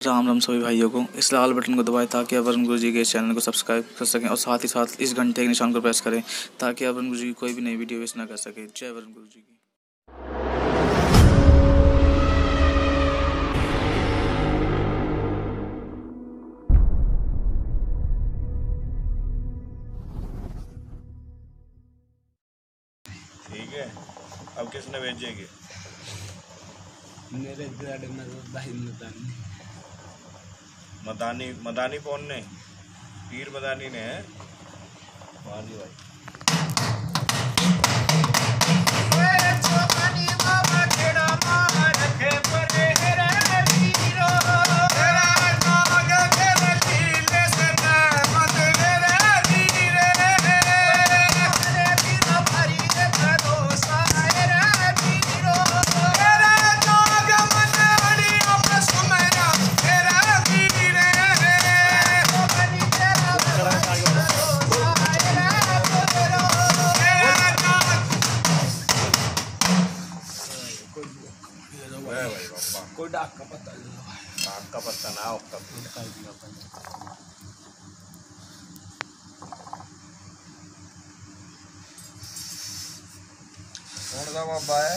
राम राम सभी भाइयों को। इस लाल बटन को दबाएं ताकि आप वरुण गुरु जी के इस चैनल को सब्सक्राइब कर सकें और साथ ही साथ इस घंटे के निशान को प्रेस करें ताकि आप वरुण गुरु जी की कोई भी नई वीडियो मिस ना कर सके। जय वरुण गुरु जी की। ठीक है, अब किसने भेजेंगे? मेरे गाड़ी में भाई मदानी कौन ने? पीर मदानी ने है। वाली भाई कोई डाक का पता नहीं, डाक का पता ना हो कब कौन सा बाबा है?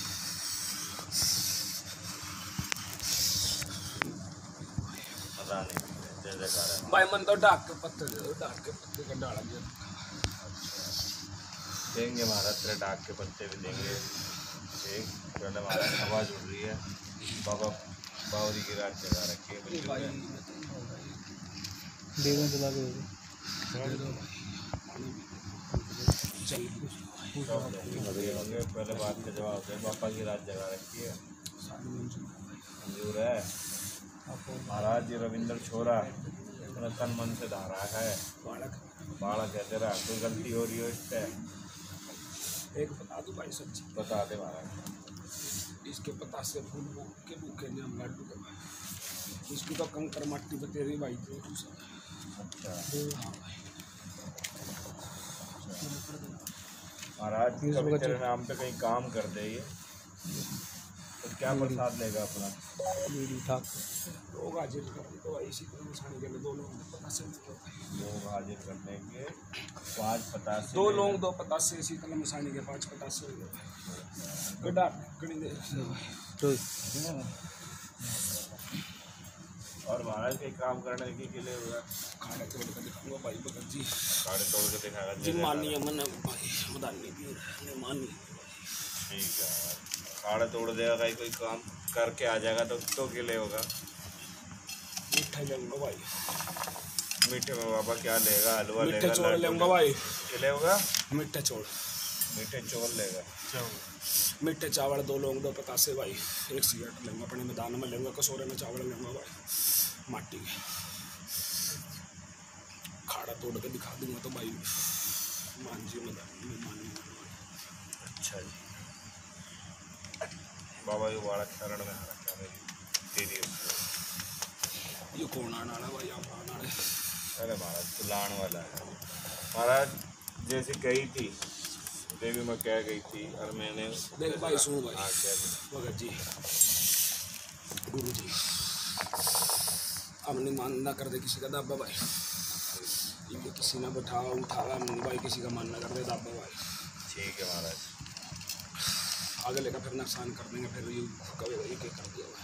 पता नहीं, जय जयकार है भाई मन तो डाक के पत्ते दे दो, डाक के पत्ते का डाला दिया देंगे महाराज, तेरे डाक के पत्ते भी देंगे। ठीक, पहले महाराज आवाज उड़ रही है। बाबा बावरी की रात जगा रखी है। पहले बात का जवाब दे। बाबा की रात जगा रखी है, मंजूर है महाराज। ये रविंद्र छोरा अपना तन मन से धारा है। बालक है तेरा, कोई गलती हो रही हो इससे एक बता दो भाई सच्ची, बता दे महाराज। इसके पता से फूल के भूखे ने हम लाडू के भाई, इसकी तो कंकर मट्टी पे तेरी भाई थी। अच्छा हाँ भाई महाराज, कभी तेरे नाम पे कहीं काम कर दे ये तो क्या प्रसाद लेगा अपना? लोग हाजिर कर तो भाई इसी तरह निशानी के लिए दो लोग पता से लोग हाजिर करने के 5 पतासे, दो लोग 2 पतासे इसी तरह निशानी के 5 पतासे हो गए। गड्ढा कड़ी दे और महाराज कहीं काम करने के लिए हुआ खाने तोड़ के दिखाऊंगा भाई भगत जी, खाड़े तोड़ के दिखाएगा जी मानिए मन भाई मदानी भी नहीं मानी। ठीक है, खाड़े तोड़ देगा कहीं कोई काम करके आ जाएगा तो के लिए होगा। मिठाई लेंगे भाई, मीठे में बाबा क्या लेगा? हलवा लेगा? मिठे चौल लेंगे भाई। क्या लेगा? मिठे चौल, मीठे चौल लेगा। मिठे चावल 2 लोग 2 पतासे भाई, 1 सिगरेट लेंगे अपने मैदान में लेंगे, कटोरे में चावल लेंगे भाई माटी के। खाड़ा तोड़ के दिखा दूंगा तो भाई मान जी मानी। अच्छा जी, बाबा ये बड़ा शरण में रखा मेरी तेरी उसको। ये कौन आना है भाई? आप आना है? अरे महाराज तो लाण वाला है महाराज। जैसे गई थी देवी में क्या गई थी और मैंने देख भाई सुनो भाई, हाँ क्या थी? भगत जी गुरु जी हमने मान ना कर दे किसी का दाबा भाई, इनके किसी ना बैठावा उठावा हमने भाई किसी का मान ना कर दे दाबा भाई। ठीक है महाराज, आगे लेकर फिर नुकसान कर देंगे, फिर ये कभी ये क्या कर दिया भाई।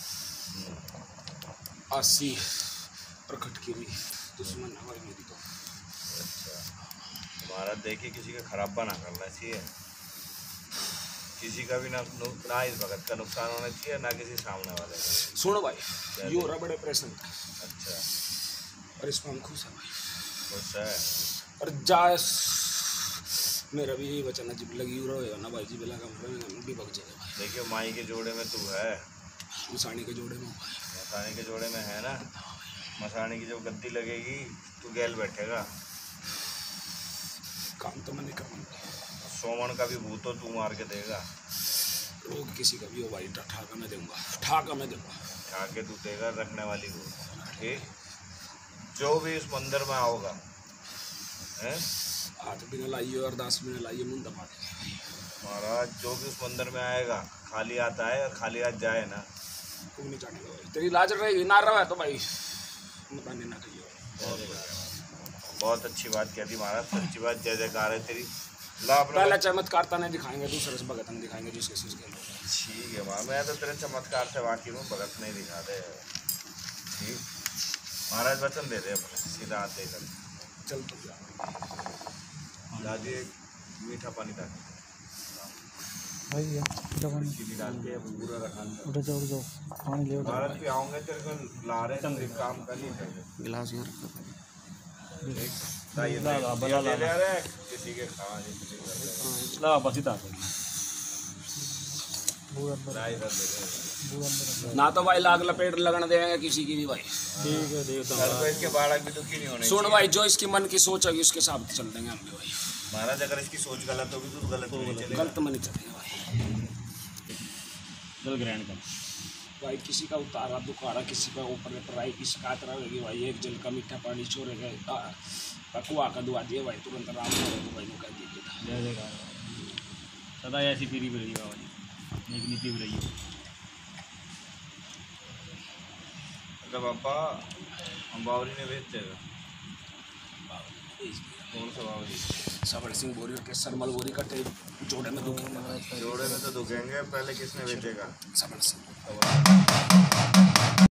80 प्रकट की हुई दुश्मन है भाई मेरी तो। अच्छा महाराज देखिए, किसी का खराबा ना करना चाहिए, किसी का भी ना इस भगत का नुकसान होना चाहिए ना किसी सामने वाले का। सुनो भाई, यो रहा बड़े प्रेजेंट। अच्छा, और इस पर हम खुश है भाई, खुश है। और जाए मेरा भी यही वचन है, जब लगी रहो ना भाई जी बिला का भी भग जाएगा भाई। देखिए माई के जोड़े में तू है, मसानी के जोड़े में भाई, मसानी के जोड़े में है ना। मसानी की जब गद्दी लगेगी तू गैल बैठेगा। काम तो मैं नहीं करूँगा, सोमन का भी भूतो तू मार के देगा। लोग किसी का भी हो भाई ठाका मैं दूंगा, ठाका मैं दूंगा, ठाके तू देगा रखने वाली को। ठीक, जो भी इस मंदिर में आओगा है, 8 भी न लाइए और 10 भी न लाइए, मुंह दबा देंगे महाराज। जो भी उस मंदिर में आएगा खाली हाथ आए और खाली हाथ जाए ना, तू नहीं जानेगा भाई, तेरी लाज रहेगी ना रहा है तो भाई बताने ना कहिए। बहुत अच्छी बात कह दी महाराज, सच्ची बात, जय जयकार है तेरी। ला अपना पहला चमत्कार नहीं दिखाएंगे, दूसरे से भगत नहीं दिखाएंगे जिसके चीज के लोग। ठीक है माँ, मैं तो तेरे चमत्कार से वाकिफ हूँ, भगत नहीं दिखा दे। ठीक महाराज वचन दे दे अपने, सीधा हाथ देकर चल तो क्या दादी एक मीठा पानी डाल भैया चीनी डाल के पूरा रखा। उठो जाओ जाओ पानी ले महाराज पे आऊँगे तेरे को ला रहे हैं, एक काम कर नहीं सकते। गिलास यहाँ रखो। किसी के खावा ना तो भाई लाग लपेट लगन देंगे किसी की भी भाई। ठीक है, इसके बालक भी दुखी नहीं होने। सुन भाई, जो इसकी मन की सोच है उसके हिसाब से चल देंगे हम भी भाई। महाराज अगर इसकी सोच गलत होगी तो गलत में नहीं चलेगा। गलत में नहीं चलेगा भाई। जल ग्रहण कर भाई किसी का उतारा दुखारा, किसी का ऊपर पढ़ाई की शिकायत रहेगी भाई, एक जल का मीठा पानी छोड़ेगा पकुआ का दुआ दिए भाई, तुरंत आराम हो तो भाई कह दीजिए सदा ऐसी पीढ़ी भी रही बाबा जी, एक नीति भी रही है। अगर पापा हम बावरी ने भेज देगा कौन सा बावरी? सबड़ सिंह बोरी के सरमल बोरी का जोड़े में दुखेंगे, जोड़े में तो दुखेंगे, पहले किसने भेजेगा? सबड़ सिंह।